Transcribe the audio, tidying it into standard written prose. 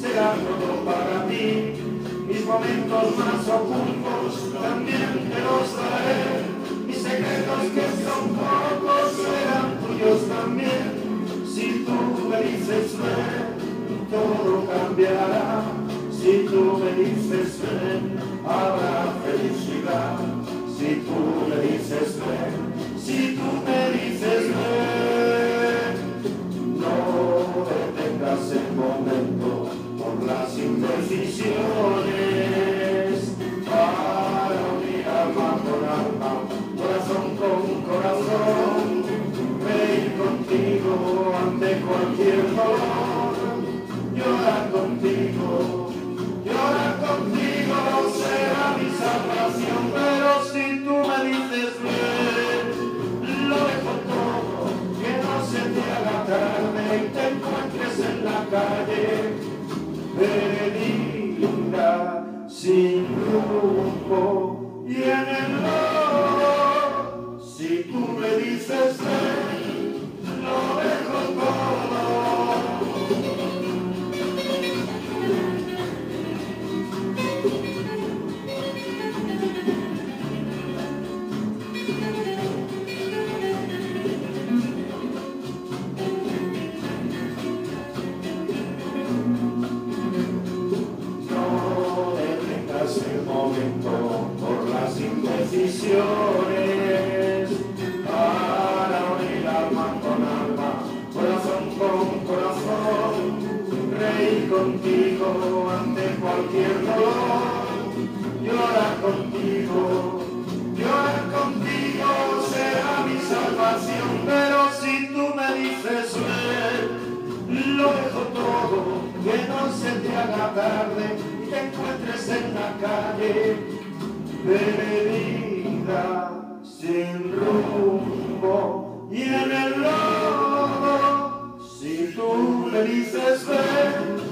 será todo para ti. Mis momentos más ocultos también te los daré. Mis secretos que son pocos serán tuyos también. Si tú me dices ven, todo cambiará. Si tú me dices ven, habrá felicidad. Si tú me dices ven, si tú me dices ven, no detengas el momento por las indecisiones. Para unir alma con alma, corazón con corazón, reír contigo ante cualquier dolor, llorar contigo será mi salvación. Pero si tú me dices ven, lo dejo todo, que no se te haga tarde y te encuentres en la calle perdida, sin rumbo y en el lodo. Si tú me dices ven, lo dejo todo. El momento por las indecisiones, para unir alma con alma, corazón con corazón, reír contigo ante cualquier dolor, llorar contigo será mi salvación. Pero si tú me dices ven, lo dejo todo, que no se te haga tarde, te encuentres en la calle perdida, sin rumbo y en el lodo. Si tú me dices ven,